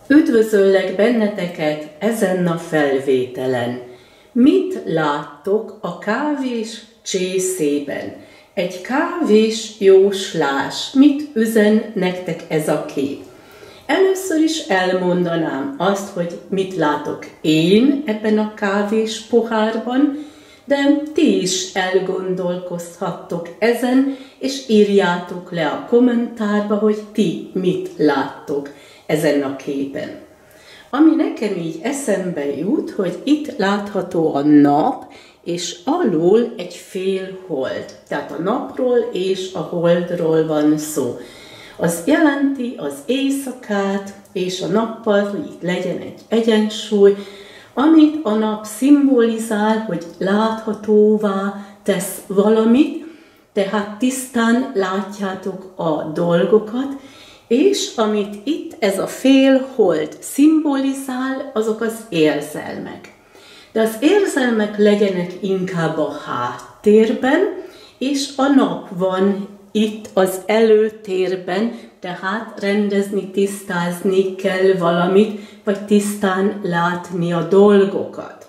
Üdvözöllek benneteket ezen a felvételen. Mit láttok a kávés csészében? Egy kávés jóslás. Mit üzen nektek ez a kép? Először is elmondanám azt, hogy mit látok én ebben a kávés pohárban, de ti is elgondolkozhattok ezen, és írjátok le a kommentárba, hogy ti mit láttok ezen a képen. Ami nekem így eszembe jut, hogy itt látható a nap, és alul egy fél hold. Tehát a napról és a holdról van szó. Az jelenti az éjszakát és a nappal, hogy itt legyen egy egyensúly, amit a nap szimbolizál, hogy láthatóvá tesz valamit, tehát tisztán látjátok a dolgokat, és amit itt ez a fél hold szimbolizál, azok az érzelmek. De az érzelmek legyenek inkább a háttérben, és a nap van itt az előtérben, tehát rendezni, tisztázni kell valamit, vagy tisztán látni a dolgokat.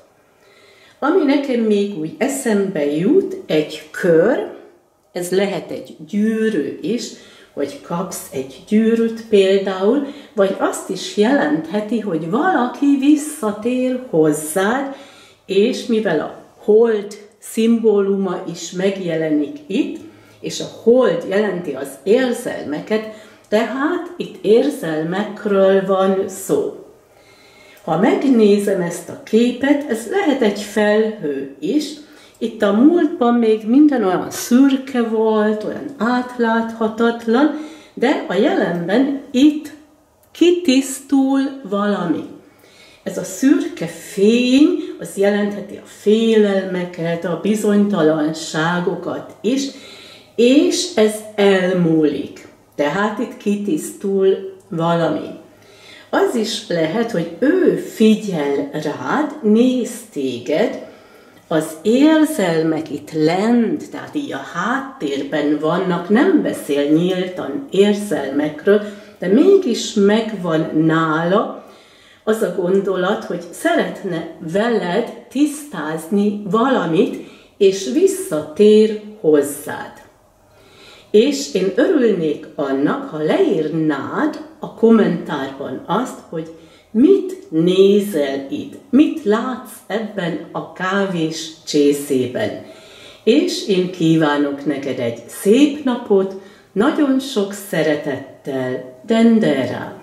Ami nekem még úgy eszembe jut, egy kör, ez lehet egy gyűrű is, hogy kapsz egy gyűrűt például, vagy azt is jelentheti, hogy valaki visszatér hozzád, és mivel a hold szimbóluma is megjelenik itt, és a hold jelenti az érzelmeket, tehát itt érzelmekről van szó. Ha megnézem ezt a képet, ez lehet egy felhő is. Itt a múltban még minden olyan szürke volt, olyan átláthatatlan, de a jelenben itt kitisztul valami. Ez a szürke fény, az jelentheti a félelmeket, a bizonytalanságokat is, és ez elmúlik. Tehát itt kitisztul valami. Az is lehet, hogy ő figyel rád, néz téged, az érzelmek itt lent, tehát így a háttérben vannak, nem beszél nyíltan érzelmekről, de mégis megvan nála az a gondolat, hogy szeretne veled tisztázni valamit, és visszatér hozzád. És én örülnék annak, ha leírnád a kommentárban azt, hogy mit nézel itt, mit látsz ebben a kávés csészében. És én kívánok neked egy szép napot, nagyon sok szeretettel, Dendera!